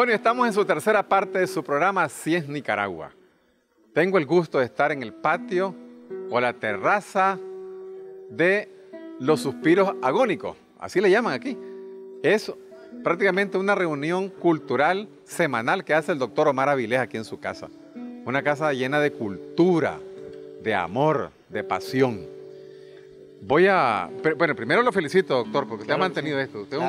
Bueno, estamos en su tercera parte de su programa Así es Nicaragua. Tengo el gusto de estar en el patio o la terraza de los suspiros agónicos, así le llaman aquí. Es prácticamente una reunión cultural semanal que hace el doctor Omar Avilés aquí en su casa. Una casa llena de cultura, de amor, de pasión. Bueno, primero lo felicito, doctor, porque usted ha mantenido esto. Usted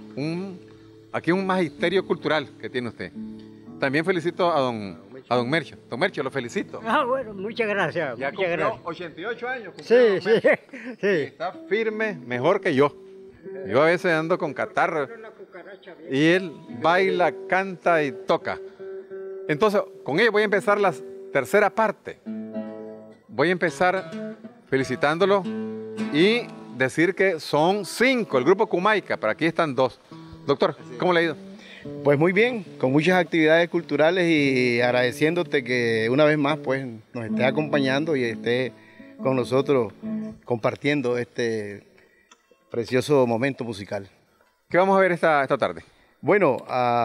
aquí un magisterio cultural que tiene usted. También felicito a don Mercho. Don Mercho, lo felicito. Ah, bueno, muchas gracias. Ya muchas cumplió gracias. 88 años. Sí. Y está firme, mejor que yo. Yo a veces ando con catarro. Y él baila, canta y toca. Entonces, con ello voy a empezar la tercera parte. Voy a empezar felicitándolo y decir que son 5, el grupo Kumaica, pero aquí están 2. Doctor, ¿cómo le ha ido? Pues muy bien, con muchas actividades culturales y agradeciéndote que una vez más pues nos esté acompañando y esté con nosotros compartiendo este precioso momento musical. ¿Qué vamos a ver esta tarde? Bueno,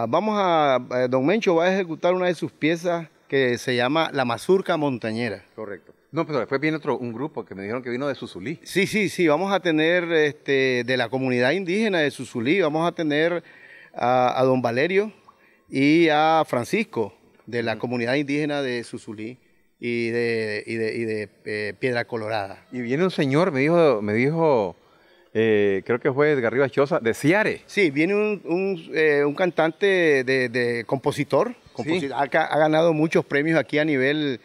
don Mencho va a ejecutar una de sus piezas que se llama La Mazurca Montañera. Correcto. No, pero después viene un grupo que me dijeron que vino de Susulí. Sí, vamos a tener de la comunidad indígena de Susulí, vamos a tener a don Valerio y a Francisco de la comunidad indígena de Susulí y de Piedra Colorada. Y viene un señor, me dijo creo que fue Edgar Rivas Choza, de Ciare. Sí, viene un cantante de compositor. Sí. Ha ganado muchos premios aquí a nivel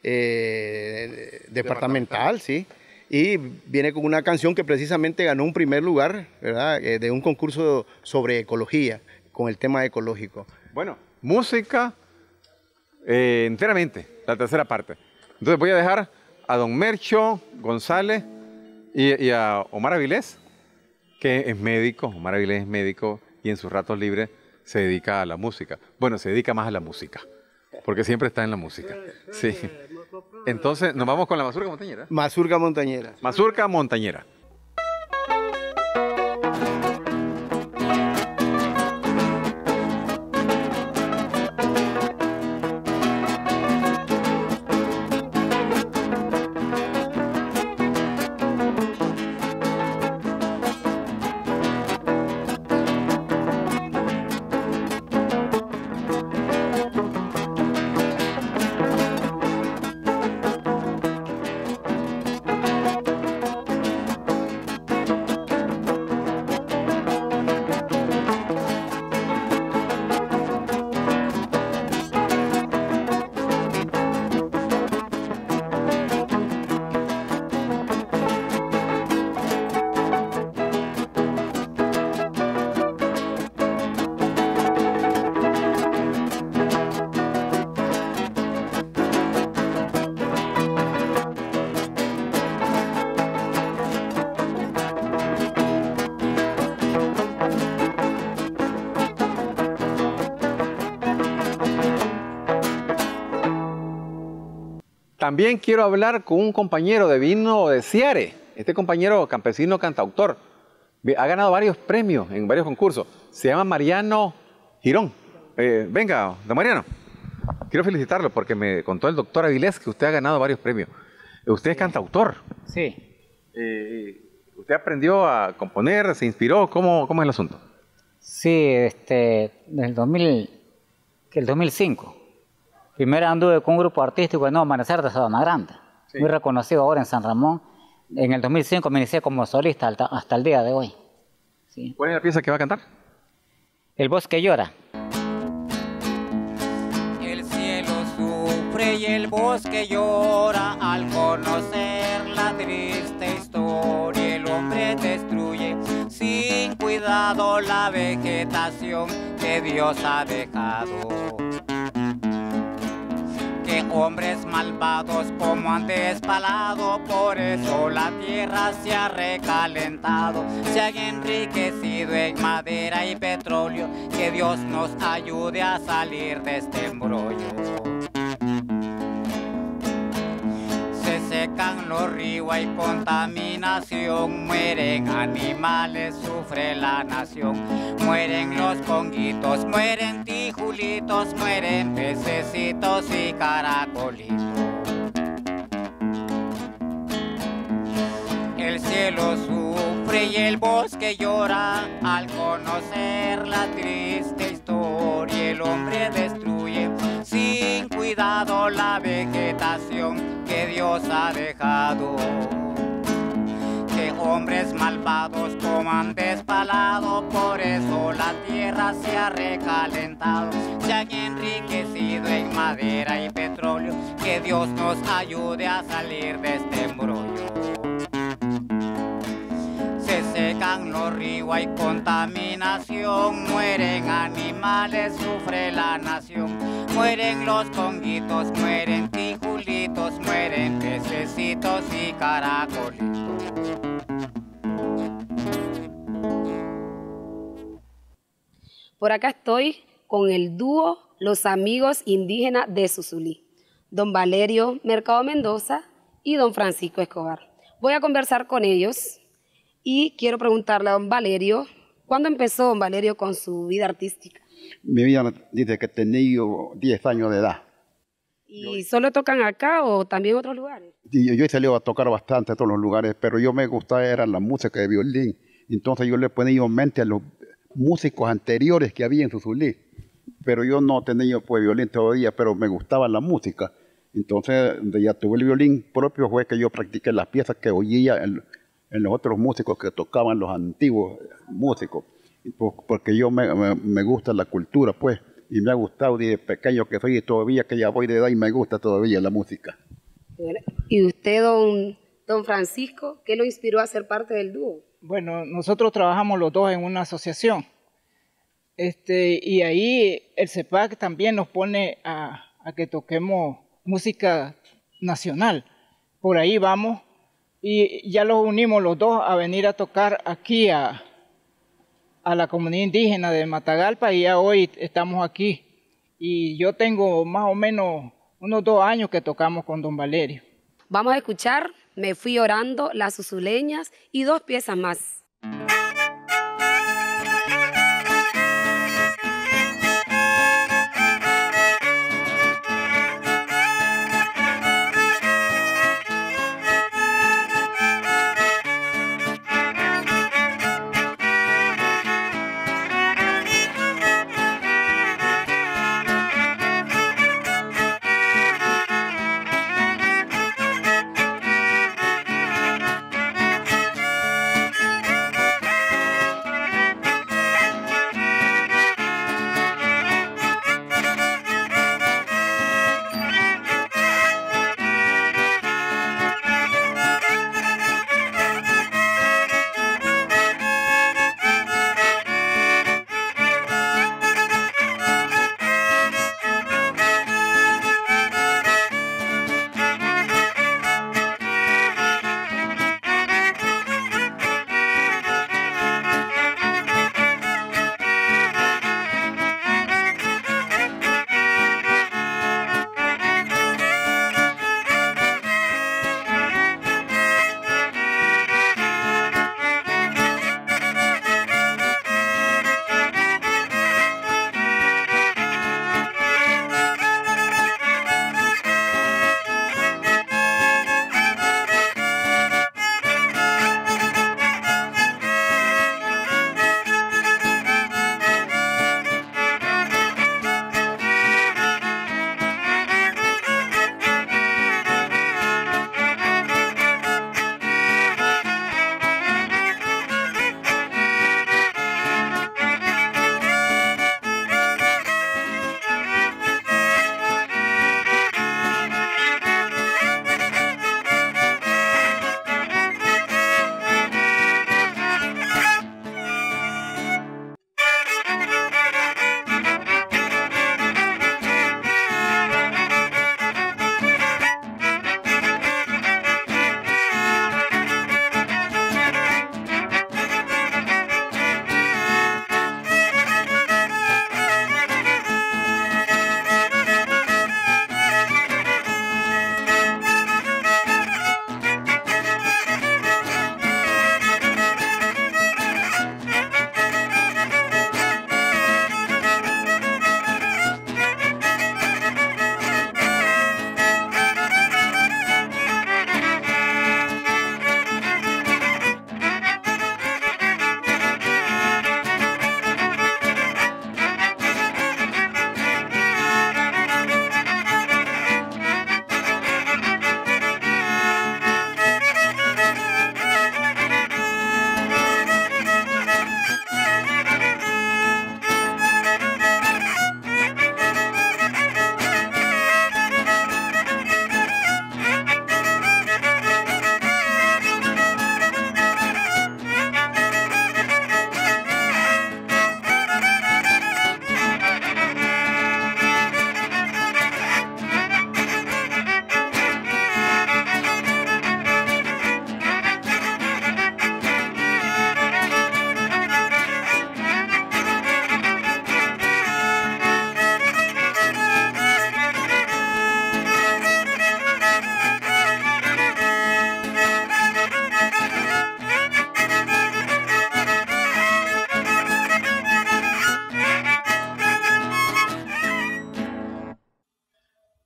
departamental, sí. Y viene con una canción que precisamente ganó un primer lugar, ¿verdad? De un concurso sobre ecología, con el tema ecológico. Bueno, música enteramente, la tercera parte. Entonces voy a dejar a don Mercho González y a Omar Avilés, que es médico. Omar Avilés es médico y en sus ratos libres se dedica a la música. Bueno, se dedica más a la música, porque siempre está en la música. Sí. Entonces, nos vamos con la mazurca montañera. Mazurca Montañera. Mazurca montañera. También quiero hablar con un compañero de vino de Ciare. Este compañero campesino cantautor ha ganado varios premios en varios concursos. Se llama Mariano Girón. Venga, don Mariano. Quiero felicitarlo porque me contó el doctor Avilés que usted ha ganado varios premios. Usted es cantautor. Sí. ¿Usted aprendió a componer? ¿Se inspiró? ¿Cómo es el asunto? Sí, el 2005. Primero anduve con un grupo artístico de Nuevo Amanecer de Sabana Grande, sí, muy reconocido ahora en San Ramón. En el 2005 me inicié como solista hasta el día de hoy. Sí. ¿Cuál es la pieza que va a cantar? El bosque llora. El cielo sufre y el bosque llora al conocer la triste historia. El hombre destruye sin cuidado la vegetación que Dios ha dejado. Que hombres malvados como han despalado, por eso la tierra se ha recalentado, se han enriquecido en madera y petróleo, que Dios nos ayude a salir de este embrollo. secan los ríos, hay contaminación, mueren animales, sufre la nación, mueren los conguitos, mueren tijulitos, mueren pececitos y caracolitos. El cielo sufre y el bosque llora al conocer la triste historia. El hombre destruye sin cuidado la vegetación que Dios ha dejado. Que hombres malvados coman despalado, por eso la tierra se ha recalentado. Se han enriquecido en madera y petróleo, que Dios nos ayude a salir de este embrollo. Se secan los ríos, hay contaminación, mueren animales, sufre la nación, mueren los conguitos, mueren tijulitos, mueren pececitos y caracolitos. Por acá estoy con el dúo Los Amigos Indígenas de Susulí, don Valerio Mercado Mendoza y don Francisco Escobar. Voy a conversar con ellos. Y quiero preguntarle a don Valerio, ¿cuándo empezó don Valerio con su vida artística? Mi vida desde que tenía 10 años de edad. ¿Y solo tocan acá o también en otros lugares? Yo he salido a tocar bastante en todos los lugares, pero yo me gustaba era la música de violín. Entonces yo le ponía en mente a los músicos anteriores que había en Susulí. Pero yo no tenía pues violín todavía, pero me gustaba la música. Entonces, donde ya tuve el violín propio fue que yo practiqué las piezas que oía en los otros músicos que tocaban, los antiguos músicos, porque yo me gusta la cultura, pues, y me ha gustado desde pequeño que soy, y todavía que ya voy de edad y me gusta todavía la música. ¿Y usted, don Francisco, qué lo inspiró a ser parte del dúo? Bueno, nosotros trabajamos los dos en una asociación, y ahí el CEPAC también nos pone a que toquemos música nacional. Por ahí vamos. Y ya los unimos los dos a venir a tocar aquí a la comunidad indígena de Matagalpa y ya hoy estamos aquí. Y yo tengo más o menos unos 2 años que tocamos con don Valerio. Vamos a escuchar Me Fui Orando, Las Susuleñas y 2 piezas más.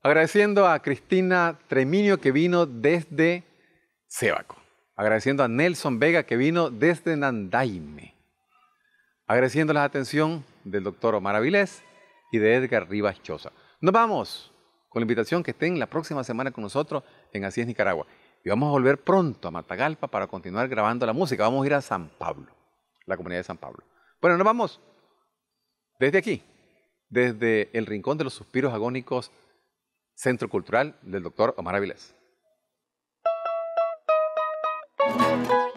Agradeciendo a Cristina Treminio que vino desde Sébaco. Agradeciendo a Nelson Vega que vino desde Nandaime. Agradeciendo la atención del doctor Omar Avilés y de Edgar Rivas Choza. Nos vamos con la invitación que estén la próxima semana con nosotros en Así es Nicaragua. Y vamos a volver pronto a Matagalpa para continuar grabando la música. Vamos a ir a San Pablo, la comunidad de San Pablo. Bueno, nos vamos desde aquí, desde el Rincón de los Suspiros Agónicos, Centro Cultural del doctor Omar Avilés.